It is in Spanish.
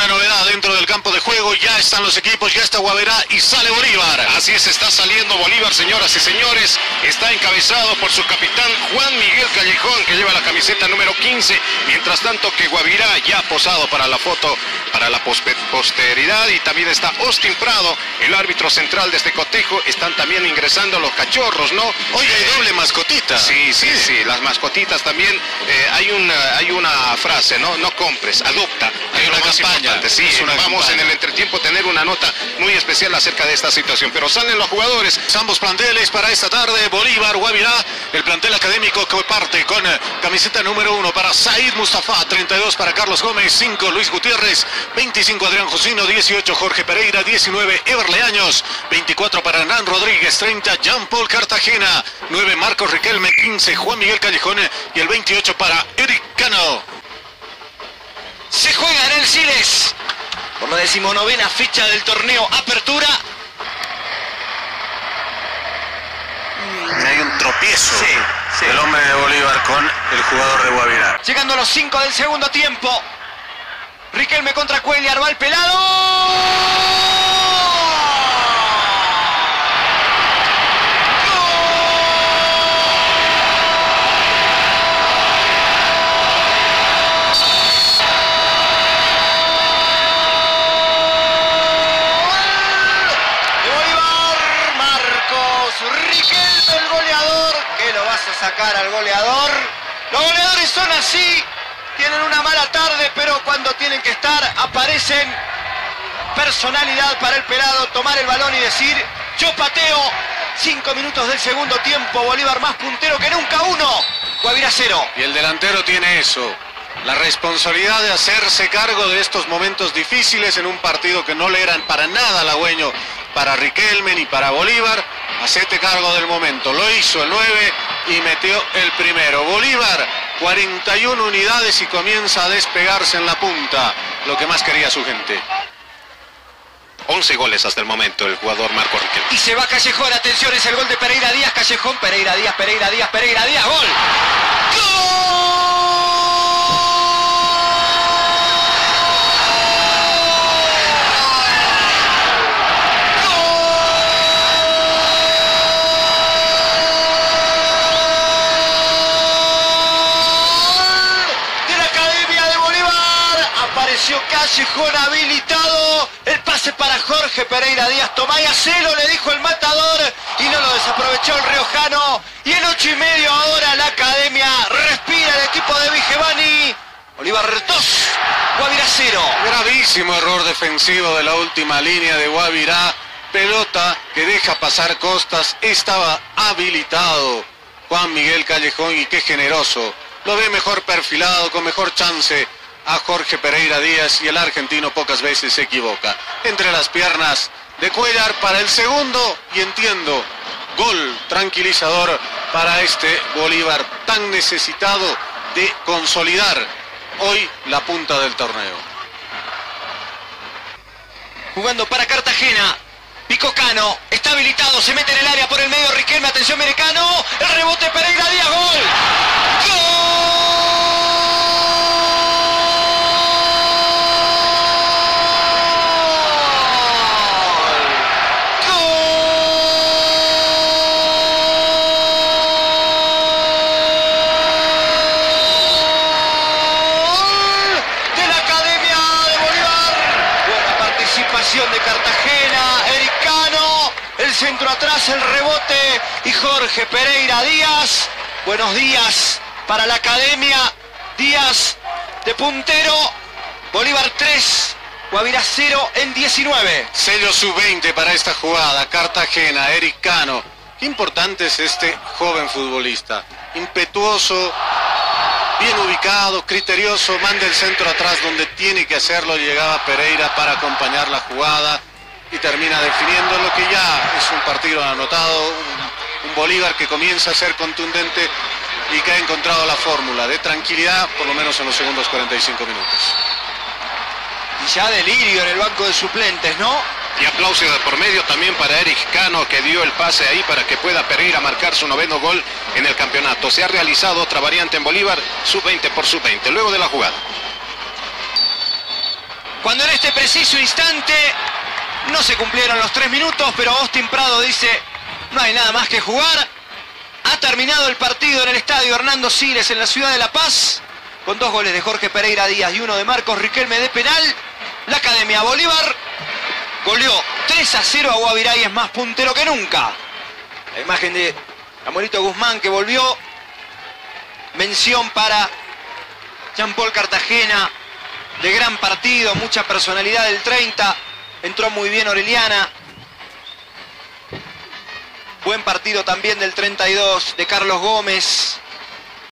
una novedad dentro del campo de juego. Ya están los equipos, ya está Guavirá y sale Bolívar. Así es, está saliendo Bolívar, señoras y señores. Está encabezado por su capitán Juan Miguel Callejón, que lleva la camiseta número 15. Mientras tanto que Guavirá ya ha posado para la foto, para la posteridad. Y también está Austin Prado, el árbitro central de este cotejo. Están también ingresando los cachorros, ¿no? Oiga, hay doble mascotita. Sí, las mascotitas también. Hay una frase, ¿no? No compres, adopta. Hay una campaña. Sí, vamos en el entretiempo a tener una nota muy especial acerca de esta situación. Pero salen los jugadores. Ambos planteles para esta tarde, Bolívar, Guavirá. El plantel académico que parte con camiseta número 1 para Said Mustafa, 32 para Carlos Gómez, 5 Luis Gutiérrez, 25 Adrián Josino, 18 Jorge Pereira, 19 Ever Leaños, 24 para Hernán Rodríguez, 30 Jean Paul Cartagena, 9 Marcos Riquelme, 15 Juan Miguel Callejón y el 28 para Eric Cano. Se juega en el Siles por la 19ª fecha del torneo Apertura. Hay un tropiezo Sí. del hombre de Bolívar con el jugador de Guavirá. Llegando a los 5 del segundo tiempo. Riquelme contra Cuellar, va el pelado. Riquelme, el goleador. ¿Qué lo vas a sacar al goleador? Los goleadores son así. Tienen una mala tarde, pero cuando tienen que estar, aparecen. Personalidad para el pelado, tomar el balón y decir, yo pateo. 5 minutos del segundo tiempo, Bolívar más puntero que nunca, 1, Guavirá 0. Y el delantero tiene eso, la responsabilidad de hacerse cargo de estos momentos difíciles en un partido que no le eran para nada halagüeño para Riquelme ni para Bolívar. Hacete cargo del momento. Lo hizo el 9 y metió el primero. Bolívar, 41 unidades y comienza a despegarse en la punta. Lo que más quería su gente. 11 goles hasta el momento el jugador Marco Riquelme. Y se va Callejón, atención, es el gol de Pereira Díaz, Callejón, Pereira Díaz, Pereira Díaz, Pereira Díaz, gol. ¡Gol! Callejón habilitado, el pase para Jorge Pereira Díaz, tomá y hacelo, le dijo el matador, y no lo desaprovechó el riojano, y en 8:30 ahora la academia respira el equipo de Vigevani. Bolívar 2, Guavirá 0. Gravísimo error defensivo de la última línea de Guavirá, pelota que deja pasar Costas, estaba habilitado Juan Miguel Callejón y qué generoso, lo ve mejor perfilado, con mejor chance a Jorge Pereira Díaz y el argentino pocas veces se equivoca. Entre las piernas de Cuellar para el segundo y entiendo, gol tranquilizador para este Bolívar tan necesitado de consolidar hoy la punta del torneo. Jugando para Cartagena, Pico Cano, está habilitado, se mete en el área por el medio Riquelme, atención Americano, el rebote Pereira Díaz, gol. ¡Gol! De Cartagena, Eric Cano, el centro atrás, el rebote y Jorge Pereira Díaz. Buenos días para la academia. Díaz de puntero, Bolívar 3, Guavirá 0 en 19. Sello sub-20 para esta jugada, Cartagena, Eric Cano. Qué importante es este joven futbolista, impetuoso, bien ubicado, criterioso, manda el centro atrás donde tiene que hacerlo, llegaba Pereira para acompañar la jugada y termina definiendo lo que ya es un partido anotado, un Bolívar que comienza a ser contundente y que ha encontrado la fórmula de tranquilidad, por lo menos en los segundos 45 minutos. Y ya delirio en el banco de suplentes, ¿no? Y aplauso de por medio también para Eric Cano, que dio el pase ahí para que pueda Pereira marcar su 9º gol en el campeonato. Se ha realizado otra variante en Bolívar, sub-20 por sub-20, luego de la jugada. Cuando en este preciso instante no se cumplieron los 3 minutos, pero Austin Prado dice, no hay nada más que jugar. Ha terminado el partido en el estadio Hernando Siles en la ciudad de La Paz, con 2 goles de Jorge Pereira Díaz y 1 de Marcos Riquelme de penal. La Academia Bolívar goleó 3-0 a Guavirá y es más puntero que nunca. La imagen de Amorito Guzmán que volvió. Mención para Jean-Paul Cartagena, de gran partido, mucha personalidad del 30. Entró muy bien Orellana. Buen partido también del 32 de Carlos Gómez.